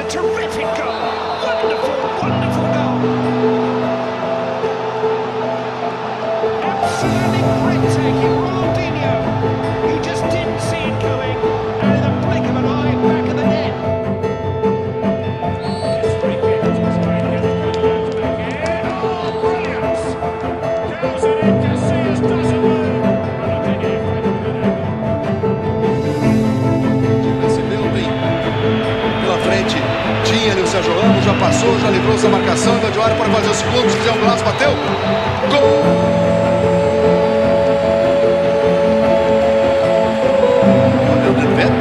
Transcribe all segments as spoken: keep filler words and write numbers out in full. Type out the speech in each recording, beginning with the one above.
terrific goal. Wonderful, wonderful goal. Absolutely breathtaking. Ronaldinho. You just didn't see it coming. And in the blink of an eye, back of the net. Oh, brilliant. Goes it in, Casillas doesn't move. Recebeu bem pela frente. Tinha ali o Sérgio Ramos, já passou, já livrou essa marcação. Ainda de hora para fazer o segundo. Se fizer um golaço, bateu. Gol!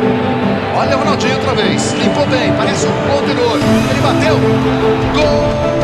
Olha o Ronaldinho outra vez. Limpou bem, parece um ponto no olho. Ele bateu. Gol!